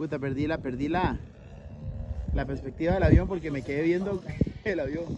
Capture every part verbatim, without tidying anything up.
puta, perdí la, perdí la, la perspectiva del avión porque me quedé viendo el avión.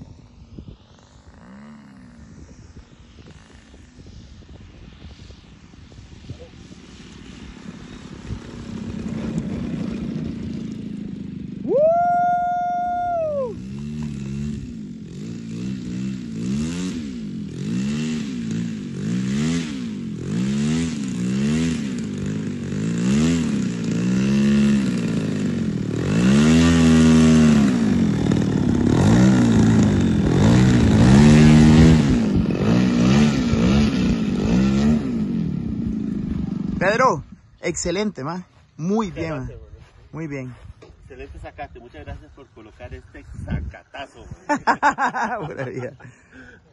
Pedro, excelente, ma. Muy bien, ma. Muy bien. Excelente zacate. Muchas gracias por colocar este zacatazo. Pura vida.